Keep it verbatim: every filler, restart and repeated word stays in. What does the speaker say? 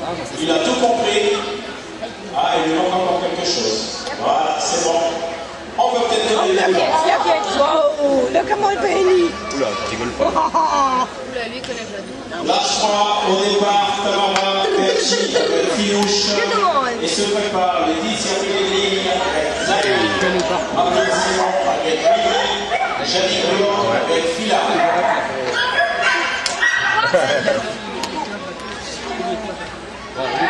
Il a tout compris. Ah, il lui manque encore quelque chose. Voilà, c'est bon. On peut peut-être donner la pièce. Wow, look at my baby. Oula, tu rigoles pas. Oula, lui connaît pas. Lâche trois au départ, Tamara, Bertie avec Finouche. Et se prépare les dixième lignes avec Zahir, Martin Simon avec Billy, Janine Blanc avec Fila. Ouais,